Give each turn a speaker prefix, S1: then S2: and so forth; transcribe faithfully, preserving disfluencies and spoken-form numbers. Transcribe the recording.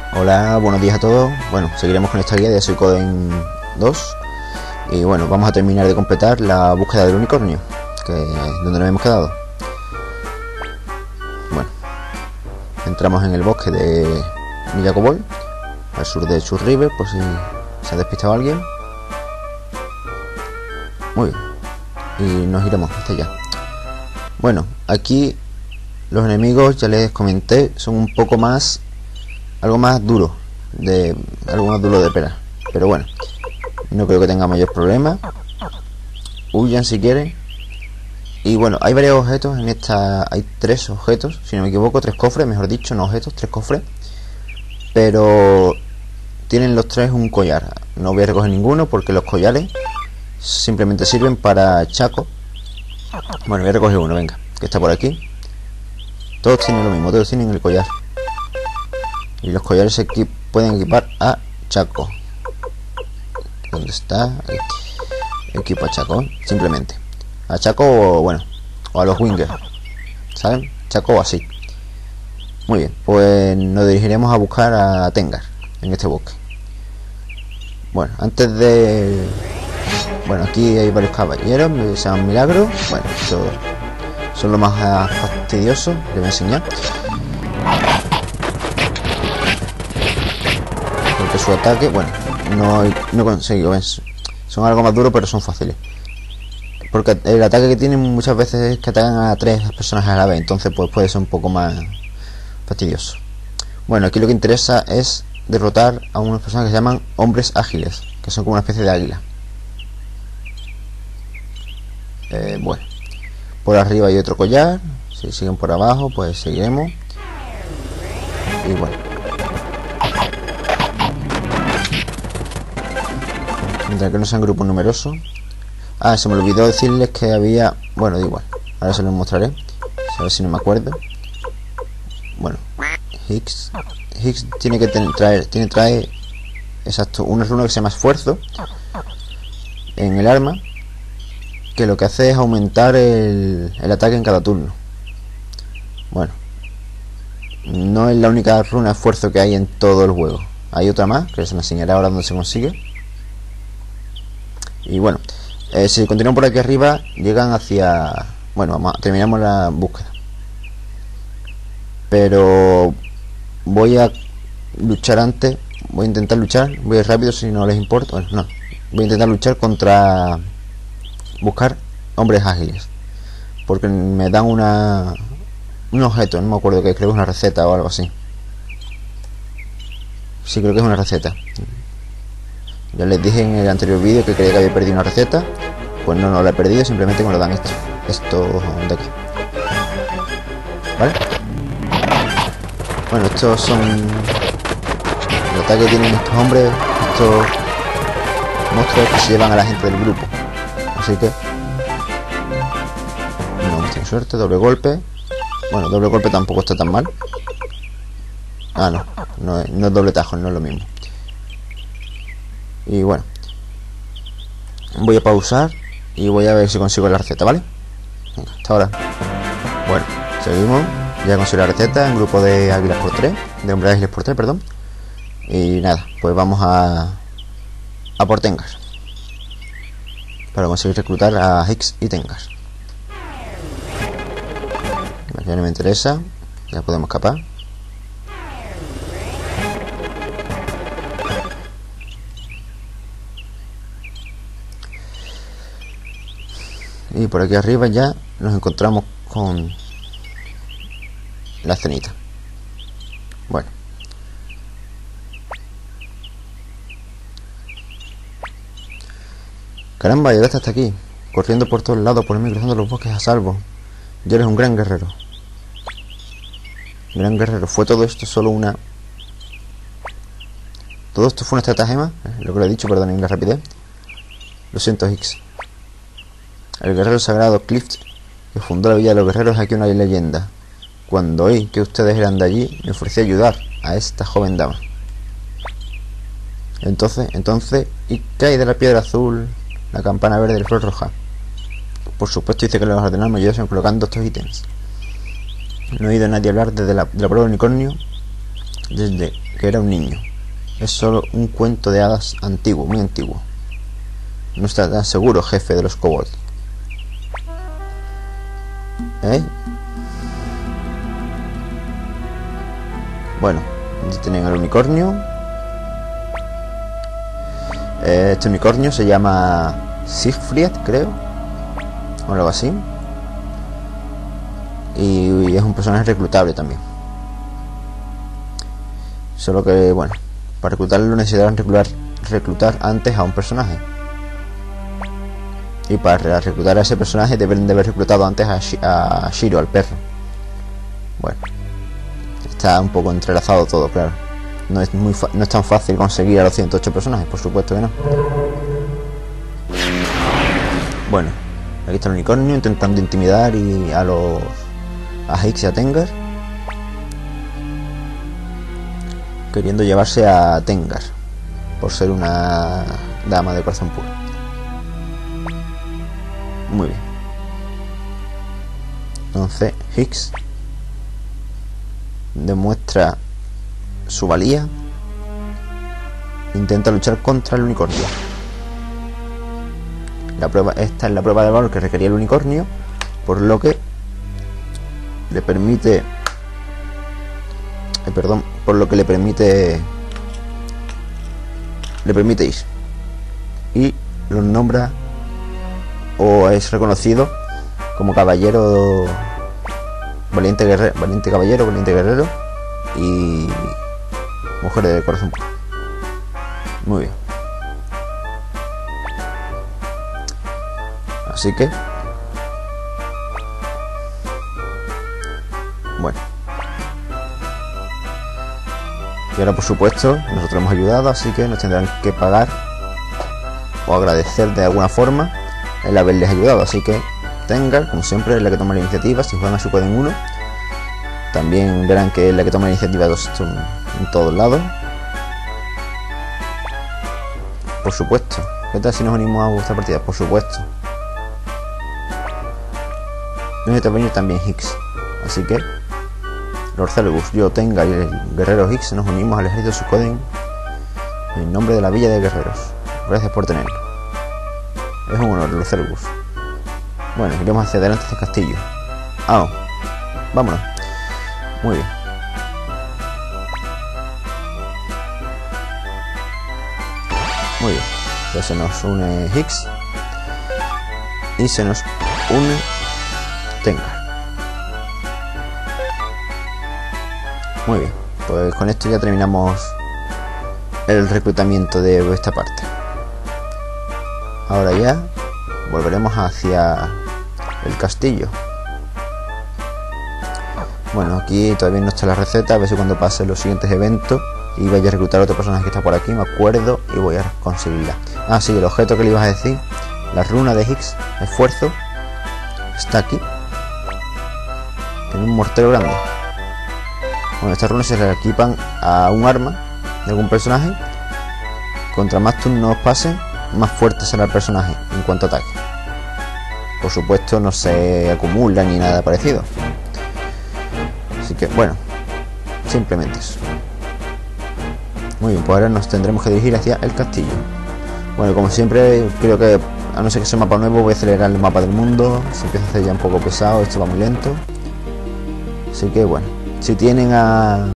S1: Hola, buenos días a todos. Bueno, seguiremos con esta guía de Suicoden dos. Y bueno, vamos a terminar de completar la búsqueda del unicornio, que donde nos hemos quedado. Bueno, entramos en el bosque de Miyako-Ball, al sur de Chur River, por si se ha despistado alguien. Muy bien. Y nos iremos hasta allá. Bueno, aquí los enemigos, ya les comenté, son un poco más, algo más duro, de algo más duro de pera. Pero bueno, no creo que tenga mayor problema. Huyan si quieren. Y bueno, hay varios objetos en esta. Hay tres objetos, si no me equivoco, tres cofres, mejor dicho, no objetos, tres cofres. Pero tienen los tres un collar. No voy a recoger ninguno porque los collares simplemente sirven para Chaco. Bueno, voy a recoger uno, venga, que está por aquí. Todos tienen lo mismo, todos tienen el collar. Y los collares se equip pueden equipar a Chaco. ¿Dónde está? Ahí. Equipo a Chaco, simplemente. A Chaco o, bueno, o a los Wingers, ¿saben? Chaco o así. Muy bien, pues nos dirigiremos a buscar a Tengar en este bosque. Bueno, antes de... Bueno, aquí hay varios caballeros, me se llaman Milagro. Bueno, esto son lo más uh, fastidioso, les voy a enseñar. Porque su ataque, bueno, no, no consigo, ¿ven? Son algo más duros, pero son fáciles. Porque el ataque que tienen muchas veces es que atacan a tres personas a la vez, entonces pues puede ser un poco más fastidioso. Bueno, aquí lo que interesa es derrotar a unas personas que se llaman hombres ágiles, que son como una especie de águila. Eh, bueno, por arriba hay otro collar. Si siguen por abajo, pues seguiremos. Y bueno, mientras que no sean grupos numerosos. Ah, se me olvidó decirles que había... Bueno, da igual, ahora se los mostraré, a ver si no me acuerdo. Bueno, Higgs Higgs tiene que tener, traer Tiene trae exacto, una runa que se llama esfuerzo en el arma, que lo que hace es aumentar el, el ataque en cada turno. Bueno, no es la única runa esfuerzo que hay en todo el juego. Hay otra más, que se me enseñará ahora dónde se consigue. Y bueno, eh, si continúan por aquí arriba, llegan hacia... Bueno, vamos a, terminamos la búsqueda. Pero voy a luchar antes. Voy a intentar luchar, voy a ir rápido si no les importa. Bueno, no, voy a intentar luchar contra... Buscar hombres ágiles, porque me dan una un objeto, no me acuerdo que creo que es una receta o algo así. Sí, creo que es una receta. Ya les dije en el anterior vídeo que creía que había perdido una receta. Pues no, no la he perdido, simplemente me lo dan esto. Esto de aquí. ¿Vale? Bueno, estos son el ataque que tienen estos hombres, estos monstruos que se llevan a la gente del grupo. Así que no hemos tenido suerte. Doble golpe. Bueno, doble golpe tampoco está tan mal. Ah, no, no es, no es doble tajo, no es lo mismo. Y bueno, voy a pausar y voy a ver si consigo la receta, ¿vale? Venga, hasta ahora. Bueno, seguimos. Ya consigo la receta en grupo de águilas por tres, de hombres ágiles por tres, perdón. Y nada, pues vamos a a por Tengar, para conseguir reclutar a Higgs y Tengar. Ya no me interesa, ya podemos escapar. Y por aquí arriba ya nos encontramos con la cenita. Bueno, caramba, llegaste hasta aquí, corriendo por todos lados, por mí, cruzando los bosques a salvo. Ya eres un gran guerrero. Gran guerrero. Fue todo esto solo una... Todo esto fue una estratagema, lo que lo he dicho, perdonen la rapidez. Lo siento, Higgs. El guerrero sagrado Cliff, que fundó la Villa de los Guerreros, aquí una leyenda. Cuando oí que ustedes eran de allí, me ofrecí a ayudar a esta joven dama. Entonces, entonces, ¿y qué hay de la piedra azul, la campana verde y la flor roja? Por supuesto, dice que los ordenamos me ayudasen colocando estos ítems. No he oído a nadie hablar desde la, de la prueba del unicornio desde que era un niño. Es solo un cuento de hadas antiguo, muy antiguo. No está tan seguro, jefe de los kobolds. ¿Eh? Bueno, aquí tienen al unicornio. Este unicornio se llama Siegfried, creo, o algo así. Y es un personaje reclutable también. Solo que, bueno, para reclutarlo necesitarán reclutar, reclutar antes a un personaje. Y para reclutar a ese personaje deben de haber reclutado antes a, Sh a Shiro, al perro. Bueno, está un poco entrelazado todo, claro. No es, muy no es tan fácil conseguir a los ciento ocho personajes, por supuesto que no. Bueno, aquí está el unicornio intentando intimidar y a los a Higgs y a Tengar, queriendo llevarse a Tengar por ser una dama de corazón puro. Muy bien. Entonces Higgs demuestra su valía, intenta luchar contra el unicornio. La prueba, esta es la prueba de valor que requería el unicornio, por lo que le permite eh, perdón, por lo que le permite le permite ir y lo nombra o es reconocido como caballero valiente guerrero, valiente caballero, valiente guerrero y mujer de corazón puro. Muy bien. Así que bueno, y ahora por supuesto nosotros hemos ayudado, así que nos tendrán que pagar o agradecer de alguna forma el haberles ayudado. Así que Tengar, como siempre, es la que toma la iniciativa. Si juegan a su Coden uno, también verán que es la que toma la iniciativa en todos lados. Por supuesto. ¿Qué tal si nos unimos a vuestra partida? Por supuesto. Necesita venir también Higgs. Así que Lord Cerberus, yo, Tengar y el guerrero Higgs nos unimos al ejército de Suikoden en nombre de la Villa de Guerreros. Gracias por tenerlo. Es un honor, Lord Cerberus. Bueno, iremos hacia adelante hasta el castillo. Ah, oh. Vámonos. Muy bien. Muy bien. Pues se nos une Higgs y se nos une Tengar. Muy bien, pues con esto ya terminamos el reclutamiento de esta parte. Ahora ya volveremos hacia el castillo. Bueno, aquí todavía no está la receta, a ver si cuando pase los siguientes eventos y vaya a reclutar a otro personaje que está por aquí, me acuerdo y voy a conseguirla. Ah, sí, el objeto que le ibas a decir, la runa de Higgs, esfuerzo, está aquí. Tiene un mortero grande. Bueno, estas runas se le equipan a un arma de algún personaje. Contra más turnos pasen, más fuerte será el personaje en cuanto a ataque. Por supuesto no se acumula ni nada parecido. Así que bueno, simplemente eso. Muy bien, pues ahora nos tendremos que dirigir hacia el castillo. Bueno, como siempre, creo que a no ser que sea un mapa nuevo, voy a acelerar el mapa del mundo. Se empieza a hacer ya un poco pesado, esto va muy lento. Así que bueno, si tienen a